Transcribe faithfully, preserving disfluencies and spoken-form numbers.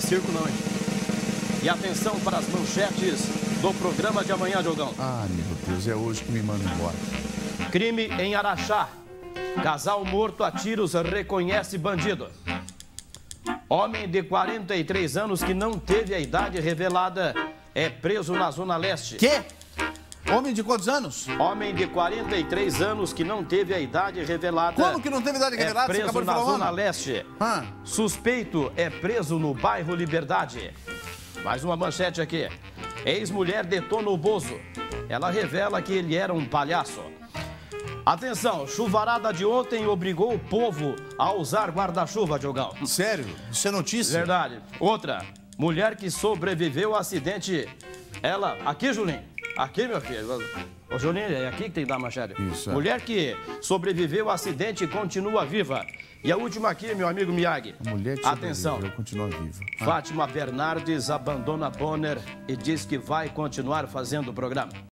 circo não, hein? E atenção para as manchetes do programa de amanhã, Diogão. Ah, meu Deus, é hoje que me manda embora. Crime em Araxá. Casal morto a tiros reconhece bandido. Homem de quarenta e três anos que não teve a idade revelada é preso na Zona Leste. Quê? Homem de quantos anos? Homem de quarenta e três anos que não teve a idade revelada. Como que não teve idade revelada? É preso Você acabou de na falar Zona homem. Leste. Ah. Suspeito é preso no bairro Liberdade. Mais uma manchete aqui. Ex-mulher detona o Bozo. Ela revela que ele era um palhaço. Atenção, chuvarada de ontem obrigou o povo a usar guarda-chuva, Diogão. Sério? Isso é notícia? Verdade. Outra, mulher que sobreviveu ao acidente. Ela, aqui, Julinho. Aqui, meu filho. Ô, Julinho, é aqui que tem que dar manchete. Isso, é. Mulher que sobreviveu ao acidente e continua viva. E a última aqui, meu amigo Miyagi. A mulher que Atenção. sobreviveu continua viva. Ah. Fátima Bernardes abandona Bonner e diz que vai continuar fazendo o programa.